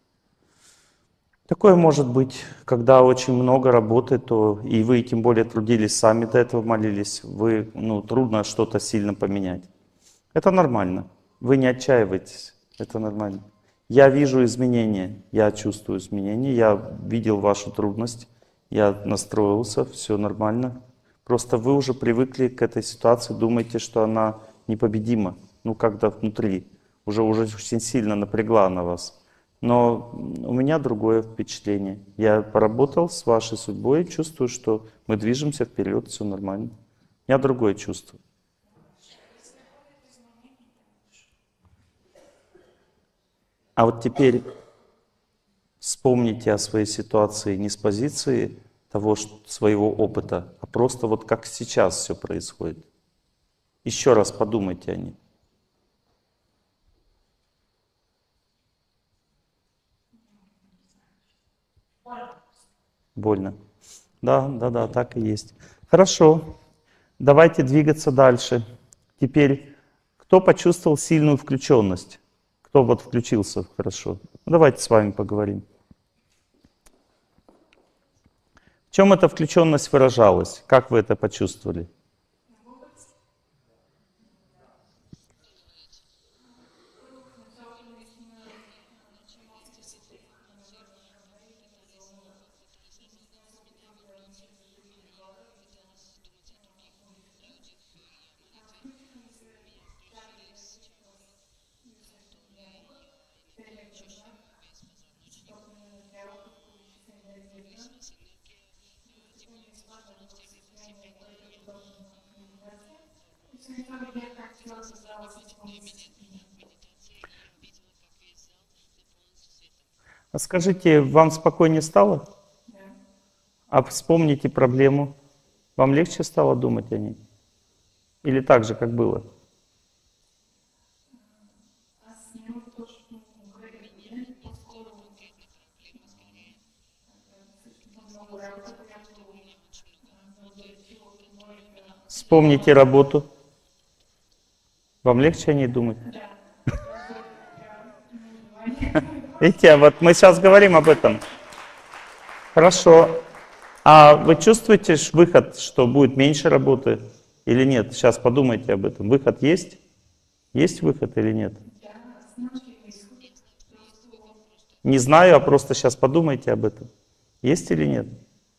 Такое может быть, когда очень много работы, то и вы тем более трудились, сами до этого молились, вы, ну, трудно что-то сильно поменять. Это нормально. Вы не отчаивайтесь, это нормально. Я вижу изменения, я чувствую изменения, я видел вашу трудность, я настроился, все нормально. Просто вы уже привыкли к этой ситуации, думаете, что она непобедима. ну, когда внутри, уже, уже очень сильно напрягла на вас. Но у меня другое впечатление. Я поработал с вашей судьбой, чувствую, что мы движемся вперед, все нормально. У меня другое чувство. А вот теперь вспомните о своей ситуации не с позиции того своего опыта, а просто вот как сейчас все происходит. Еще раз подумайте о ней. Больно. Да, да, да, так и есть. Хорошо. Давайте двигаться дальше. Теперь, кто почувствовал сильную включенность? Кто вот включился хорошо? Ну, давайте с вами поговорим. В чем эта включенность выражалась? Как вы это почувствовали? А скажите, вам спокойнее стало? Да. А вспомните проблему. Вам легче стало думать о ней? Или так же, как было? А с ним тоже говорили, поскольку много работы, я Вспомните работу. Вам легче о ней думать? Да. Видите, вот мы сейчас говорим об этом. Хорошо. А вы чувствуете выход, что будет меньше работы или нет? Сейчас подумайте об этом. Выход есть? Есть выход или нет? Не знаю, а просто сейчас подумайте об этом. Есть или нет?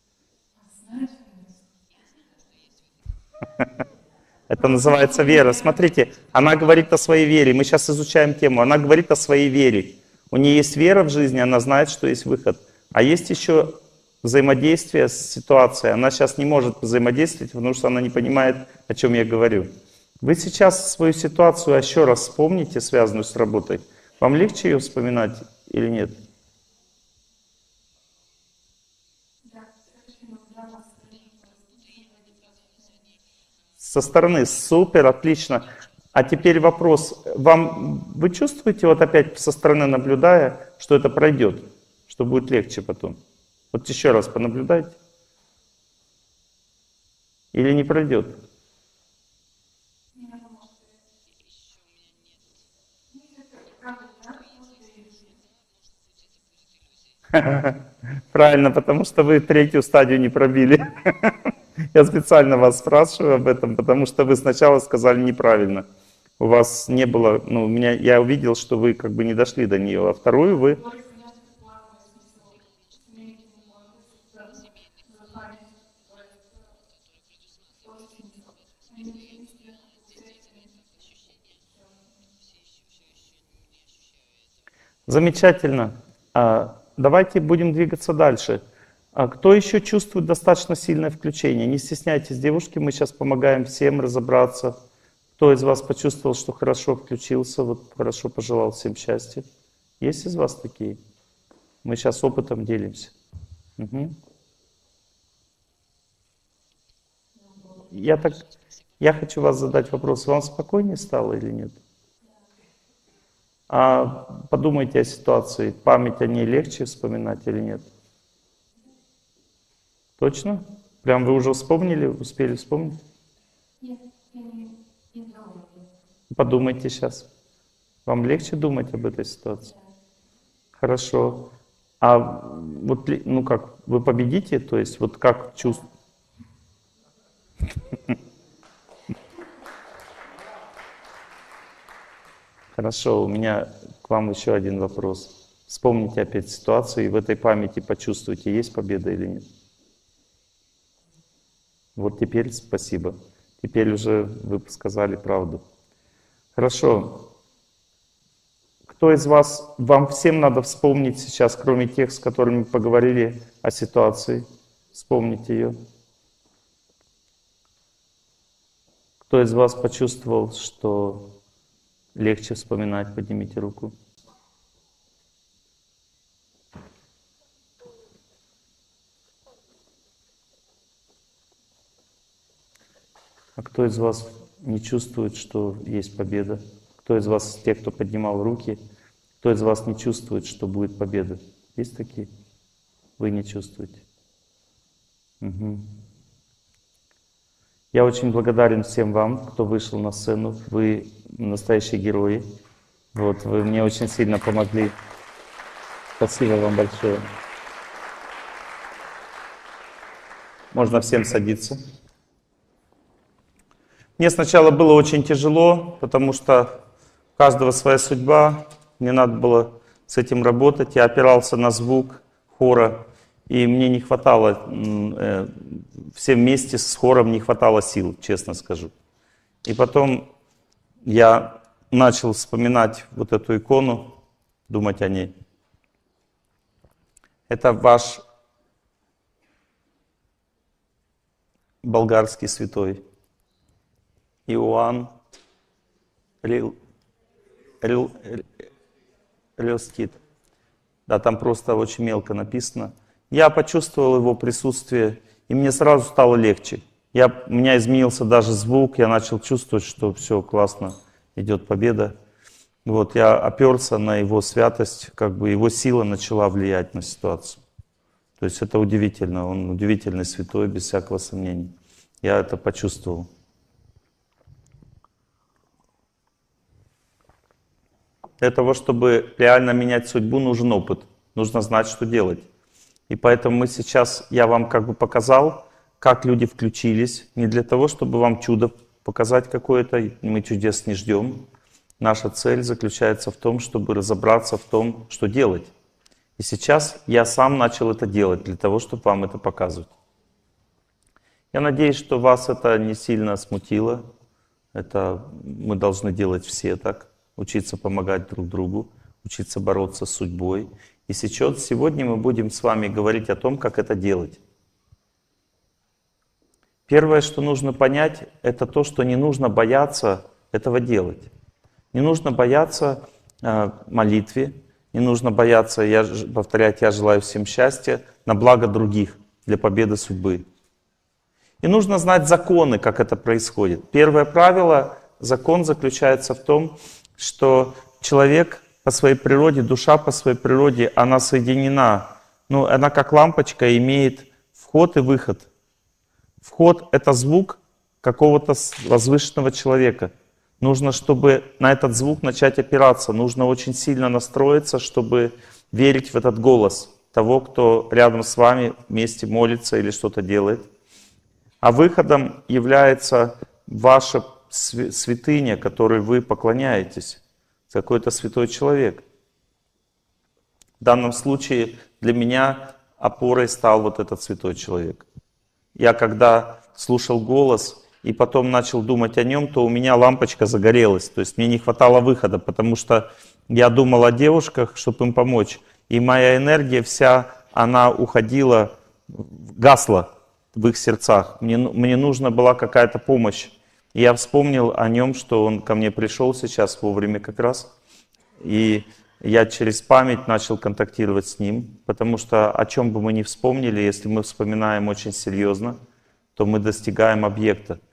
Это называется вера. Смотрите, она говорит о своей вере. Мы сейчас изучаем тему. Она говорит о своей вере. У нее есть вера в жизни, она знает, что есть выход. А есть еще взаимодействие с ситуацией. Она сейчас не может взаимодействовать, потому что она не понимает, о чем я говорю. Вы сейчас свою ситуацию еще раз вспомните, связанную с работой. Вам легче ее вспоминать или нет? Со стороны супер, отлично. А теперь вопрос. Вам, вы чувствуете, вот опять со стороны наблюдая, что это пройдет, что будет легче потом? Вот еще раз понаблюдайте. Или не пройдет? Правильно, потому что вы третью стадию не пробили. Я специально вас спрашиваю об этом, потому что вы сначала сказали неправильно. У вас не было, ну, у меня, я увидел, что вы как бы не дошли до нее, а вторую вы... Замечательно. Давайте будем двигаться дальше. Кто еще чувствует достаточно сильное включение? Не стесняйтесь, девушки, мы сейчас помогаем всем разобраться. Кто из вас почувствовал, что хорошо включился, вот хорошо пожелал всем счастья? Есть из вас такие? Мы сейчас опытом делимся. Угу. Я, так, я хочу вас задать вопрос. Вам спокойнее стало или нет? А подумайте о ситуации. Память о ней легче вспоминать или нет? Точно? Прям вы уже вспомнили, успели вспомнить? Нет, я не, не думаю. Подумайте сейчас. Вам легче думать об этой ситуации? Хорошо. А вот, ну как, вы победите? То есть вот как чувствуете? Хорошо, у меня к вам еще один вопрос. Вспомните опять ситуацию и в этой памяти почувствуйте, есть победа или нет. Вот теперь спасибо. Теперь уже вы сказали правду. Хорошо. Кто из вас, вам всем надо вспомнить сейчас, кроме тех, с которыми мы поговорили о ситуации, вспомните ее. Кто из вас почувствовал, что легче вспоминать, поднимите руку. А кто из вас не чувствует, что есть победа? Кто из вас, те, кто поднимал руки, кто из вас не чувствует, что будет победа? Есть такие? Вы не чувствуете? Угу. Я очень благодарен всем вам, кто вышел на сцену. Вы настоящие герои. Вот, вы мне очень сильно помогли. Спасибо вам большое. Можно всем садиться. Мне сначала было очень тяжело, потому что у каждого своя судьба. Мне надо было с этим работать. Я опирался на звук хора, и мне не хватало, э, всем вместе с хором не хватало сил, честно скажу. И потом я начал вспоминать вот эту икону, думать о ней. Это ваш болгарский святой Иоанн Рил, Рил, Рилстит. Да, там просто очень мелко написано. Я почувствовал его присутствие, и мне сразу стало легче. Я, у меня изменился даже звук, я начал чувствовать, что все классно, идет победа. Вот, я оперся на его святость, как бы его сила начала влиять на ситуацию. То есть это удивительно, он удивительный святой, без всякого сомнения. Я это почувствовал. Для того, чтобы реально менять судьбу, нужен опыт. Нужно знать, что делать. И поэтому мы сейчас, я вам как бы показал, как люди включились. Не для того, чтобы вам чудо показать какое-то, мы чудес не ждем. Наша цель заключается в том, чтобы разобраться в том, что делать. И сейчас я сам начал это делать, для того, чтобы вам это показывать. Я надеюсь, что вас это не сильно смутило. Это мы должны делать все так. Учиться помогать друг другу, учиться бороться с судьбой. И сейчас, сегодня мы будем с вами говорить о том, как это делать. Первое, что нужно понять, это то, что не нужно бояться этого делать. Не нужно бояться э, молитве, не нужно бояться, я, повторять, я желаю всем счастья на благо других, для победы судьбы. И нужно знать законы, как это происходит. Первое правило, закон заключается в том, что человек по своей природе, душа по своей природе, она соединена. Ну, она как лампочка имеет вход и выход. Вход — это звук какого-то возвышенного человека. Нужно, чтобы на этот звук начать опираться. Нужно очень сильно настроиться, чтобы верить в этот голос того, кто рядом с вами вместе молится или что-то делает. А выходом является ваша святыня, которой вы поклоняетесь, какой-то святой человек. В данном случае для меня опорой стал вот этот святой человек. Я когда слушал голос и потом начал думать о нем, то у меня лампочка загорелась. То есть мне не хватало выхода, потому что я думал о девушках, чтобы им помочь. И моя энергия вся, она уходила, гасла в их сердцах. Мне, мне нужна была какая-то помощь. И я вспомнил о нем, что он ко мне пришел сейчас вовремя как раз. И я через память начал контактировать с ним, потому что о чем бы мы ни вспомнили, если мы вспоминаем очень серьезно, то мы достигаем объекта.